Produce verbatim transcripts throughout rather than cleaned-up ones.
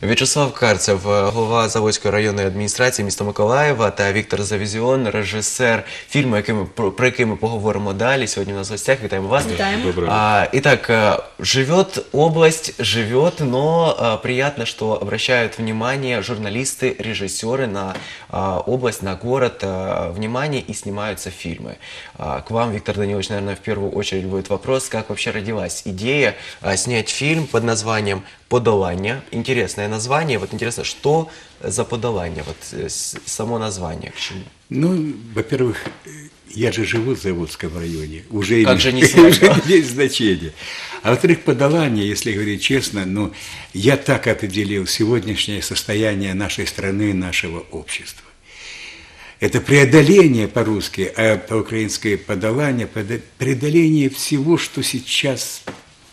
В'ячеслав Карцев, голова Заводської районної адміністрації міста Миколаєва, та Віктор Завізіон, режисер фільму, який ми, про, про який ми поговоримо далі. Сьогодні у нас в гостях. Вітаємо вас. Витаем. А, итак, живет область, живет, но а, приятно, что обращают внимание журналисты, режиссеры на а, область, на город, а, внимание, и снимаются фильмы. А, к вам, Виктор Данилович, наверное, в первую очередь будет вопрос, как вообще родилась идея а, снять фильм под названием «Подолання». Интересное название. Вот интересно, что за «Подолання», вот э, с- само название, к чему? Ну, во-первых, я же живу в Заводском районе, уже, Как имеет, же не снять, уже да? имеет значение. А во-вторых, Подолание, если говорить честно, ну, я так определил сегодняшнее состояние нашей страны, нашего общества. Это преодоление по-русски, а по-украински подолание, подо- преодоление всего, что сейчас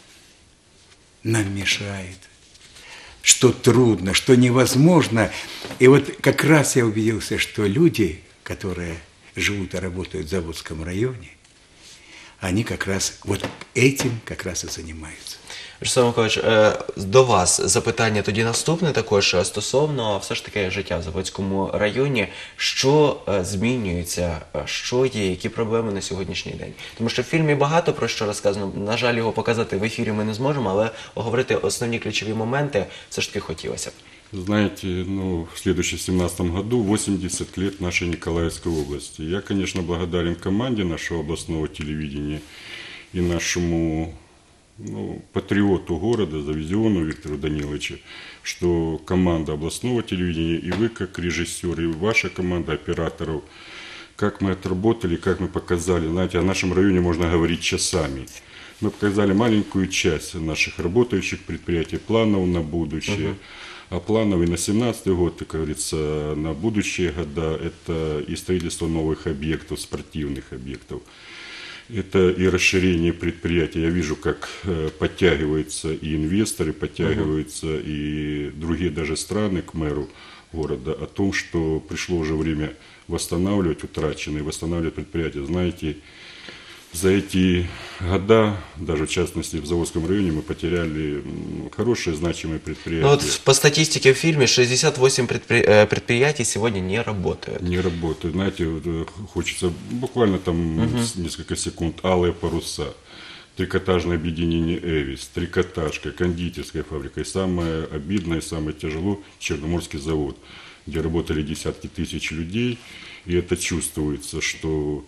нам мешает, что трудно, что невозможно. И вот как раз я убедился, что люди, которые живут и работают в Заводском районе, они как раз вот этим как раз и занимаются. Вячеслав Миколаївич, е, до вас запитання тоді наступне також е, стосовно все ж таки життя в Заводському районі. Що е, змінюється, е, що є, які проблеми на сьогоднішній день? Тому що в фільмі багато про що розказано. На жаль, його показати в ефірі ми не зможемо, але оговорити основні ключові моменти все ж таки хотілося б. Знаете, ну, в следующем семнадцатом году восемьдесят лет нашей Николаевской области. Я, конечно, благодарен команде нашего областного телевидения и нашему ну, патриоту города, Завизиону Виктору Даниловичу, что команда областного телевидения и вы, как режиссер, и ваша команда операторов, как мы отработали, как мы показали. Знаете, о нашем районе можно говорить часами. Мы показали маленькую часть наших работающих предприятий, планов на будущее. А плановый на семнадцатый год, как говорится, на будущие года, это и строительство новых объектов, спортивных объектов. Это и расширение предприятия. Я вижу, как э, подтягиваются и инвесторы, подтягиваются uh-huh. и другие даже страны к мэру города о том, что пришло уже время восстанавливать утраченные, восстанавливать предприятия. Знаете, за эти года, даже в частности в Заводском районе, мы потеряли м, хорошие, значимые предприятия. Ну, вот по статистике в фильме шестьдесят восемь предпри- э, предприятий сегодня не работают. Не работают. Знаете, вот, э, хочется буквально там Мгм. с- несколько секунд. Алые паруса, трикотажное объединение «Эвис», трикотажка, кондитерская фабрика. И самое обидное, самое тяжело – Черноморский завод, где работали десятки тысяч людей. И это чувствуется, что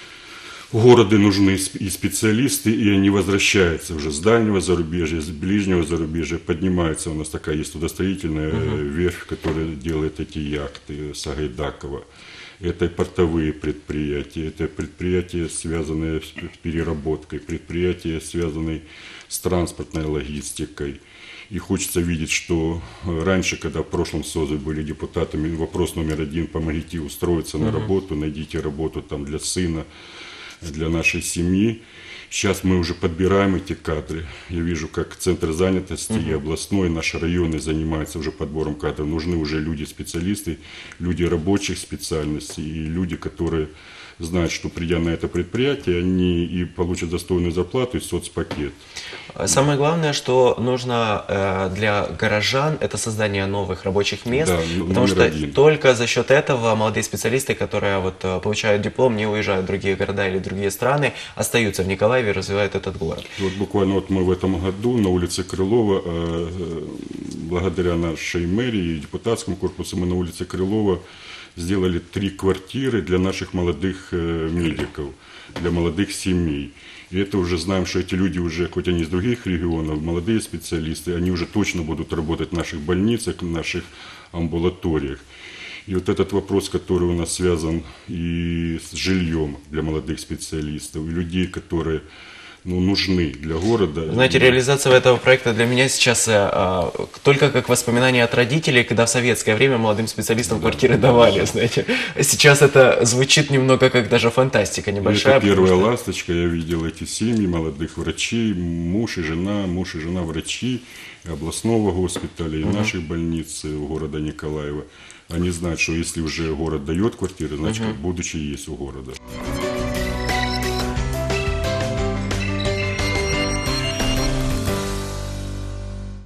в городе нужны сп- и специалисты, и они возвращаются уже с дальнего зарубежья, с ближнего зарубежья. Поднимается у нас такая есть судостроительная uh-huh. верфь, которая делает эти яхты Сагайдакова. Это портовые предприятия, это предприятия, связанные с с переработкой, предприятия, связанные с транспортной логистикой. И хочется видеть, что э, раньше, когда в прошлом созыве были депутатами, вопрос номер один – помогите устроиться uh-huh. на работу, найдите работу там для сына, для нашей семьи. Сейчас мы уже подбираем эти кадры. Я вижу, как Центр занятости uh-huh. и областной, наши районы занимаются уже подбором кадров. Нужны уже люди-специалисты, люди рабочих специальностей и люди, которые знают, что придя на это предприятие, они и получат достойную зарплату и соцпакет. Самое главное, что нужно э, для горожан, это создание новых рабочих мест, Да, н- потому номер что один. только за счет этого молодые специалисты, которые вот, э, получают диплом, не уезжают в другие города или другие страны, остаются в Николаеве и развивают этот город. Вот буквально вот мы в этом году на улице Крылова, э, э, благодаря нашей мэрии и депутатскому корпусу, мы на улице Крылова сделали три квартиры для наших молодых э, медиков, для молодых семей. И это уже знаем, что эти люди уже, хоть они из других регионов, молодые специалисты, они уже точно будут работать в наших больницах, в наших амбулаториях. И вот этот вопрос, который у нас связан и с жильем для молодых специалистов, и людей, которые ну, нужны для города. Знаете, реализация этого проекта для меня сейчас э, э, только как воспоминание от родителей, когда в советское время молодым специалистам Да. квартиры давали, знаете. Сейчас это звучит немного как даже фантастика небольшая. Это первая потому что- ласточка, я видел эти семьи молодых врачей, муж и жена, муж и жена врачи областного госпиталя и наших больниц э, города Николаева. Они знают, что если уже город дает квартиры, значит, как будущее есть у города.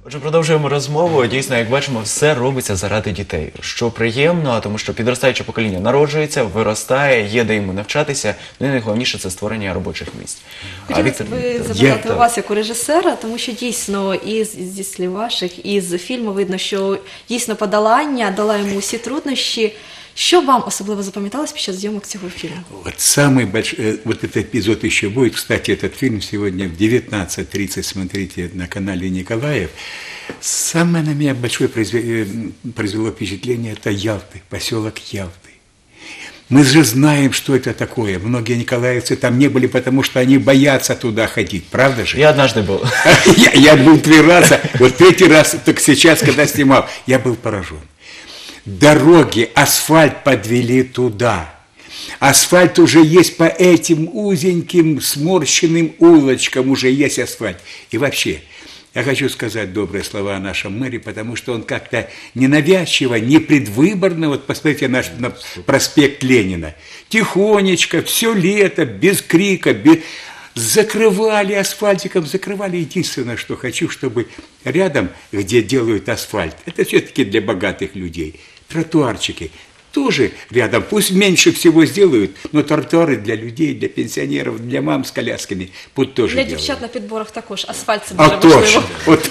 Отже, продовжуємо розмову. Дійсно, як бачимо, все робиться заради дітей, що приємно, тому що підростаюче покоління народжується, виростає, є де йому навчатися, ну і найголовніше – це створення робочих місць. Хотілося б запитати у вас як у режисера, тому що дійсно із, зі слів ваших, із фільму видно, що дійсно подолання, дала йому усі труднощі. Що вам особливо запам'яталось під час зйомок цього фільму? Вот самый большой, вот этот эпизод еще будет. Кстати, этот фильм сегодня в девятнадцать тридцать смотрите на канале Николаев. Самое на меня большое произвело впечатление – это Ялты, поселок Ялты. Мы же знаем, что это такое. Многие николаевцы там не были, потому что они боятся туда ходить. Правда же? Я однажды был. Я, я был три раза. Вот третий раз, только сейчас, когда снимал, я был поражен. Дороги, асфальт подвели туда. Асфальт уже есть по этим узеньким сморщенным улочкам, уже есть асфальт. И вообще, я хочу сказать добрые слова о нашем мэре, потому что он как-то ненавязчиво, не предвыборно, вот посмотрите наш на проспект Ленина, тихонечко, все лето, без крика, без... закрывали асфальтиком, закрывали. Единственное, что хочу, чтобы рядом, где делают асфальт, это все-таки для богатых людей, тротуарчики тоже рядом, пусть меньше всего сделают, но тротуары для людей, для пенсионеров, для мам с колясками пусть тоже для делают. дівчат на підборах також асфальт це А дуже точно, важливо. вот.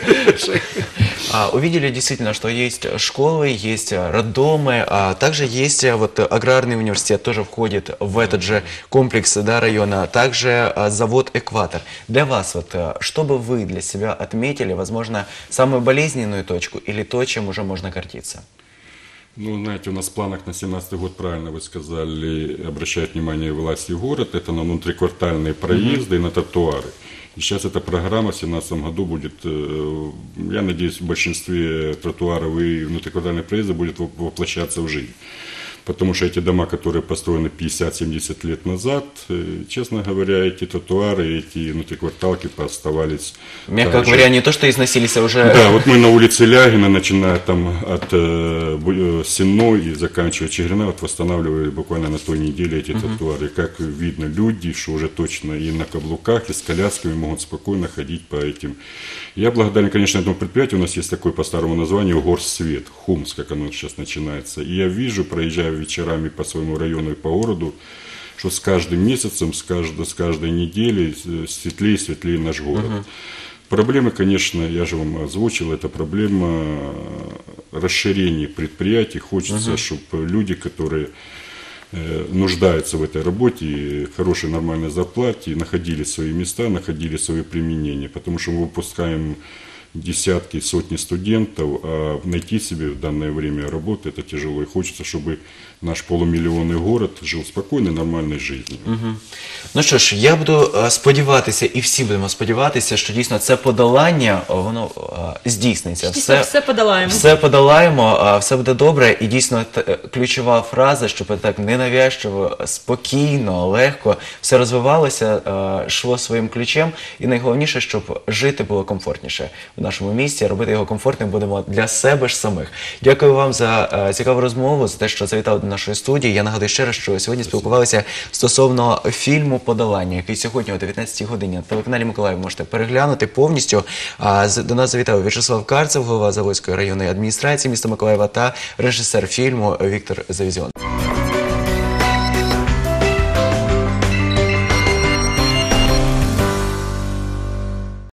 А, увидели действительно, что есть школы, есть роддомы, а также есть вот аграрный университет, тоже входит в этот же комплекс, да, района, также а, завод «Экватор». Для вас, вот, что бы вы для себя отметили, возможно, самую болезненную точку или то, чем уже можно гордиться? Ну, знаете, у нас в планах на семнадцатый год, правильно вы сказали, обращать внимание власти в город, это на внутриквартальные проезды mm-hmm. и на тротуары. И сейчас эта программа в семнадцатом году будет, я надеюсь, в большинстве тротуаров и внутриквартальных проездов будет воплощаться в жизнь. Потому что эти дома, которые построены пятьдесят-семьдесят лет назад, честно говоря, эти тротуары, эти внутрикварталки пооставались... Мягко говоря, не то, что износились, а уже... Да, вот мы на улице Лягина, начиная там от э, Сенной и заканчивая Чигирина, вот восстанавливали буквально на той неделе эти uh-huh. тротуары. Как видно, люди, что уже точно и на каблуках, и с колясками могут спокойно ходить по этим. Я благодарен, конечно, этому предприятию. У нас есть такое по старому названию Горсвет, Хумс, как оно сейчас начинается. И я вижу, проезжая вечерами по своему району и по городу, что с каждым месяцем, с каждой, с каждой неделей светлее и светлее наш город. Uh-huh. Проблемы, конечно, я же вам озвучил, это проблема расширения предприятий. Хочется, uh-huh. чтобы люди, которые э, нуждаются в этой работе, хорошей нормальной зарплате, находили свои места, находили свое применение. Потому что мы выпускаем десятки, сотни студентов, а найти себе в данное время работу это тяжело. И хочется, чтобы наш полумільйонний город жив спокійною, нормальною життю. Угу. Ну що ж, я буду сподіватися, і всі будемо сподіватися, що дійсно це подолання, воно здійсниться. Все, все подолаємо. Все подолаємо, все буде добре. І дійсно ключова фраза, щоб так ненавязчиво, спокійно, легко все розвивалося, йшло своїм ключем. І найголовніше, щоб жити було комфортніше в нашому місті, робити його комфортним будемо для себе ж самих. Дякую вам за цікаву розмову, за те, що завітали до нашої студії. Я нагадую ще раз, що сьогодні спілкувалися стосовно фільму «Подолання», який сьогодні о дев'ятнадцятій годині на телеканалі Миколаїв можете переглянути повністю. До нас завітав В'ячеслав Карцев, голова Заводської районної адміністрації міста Миколаєва та режисер фільму Віктор Завізіон.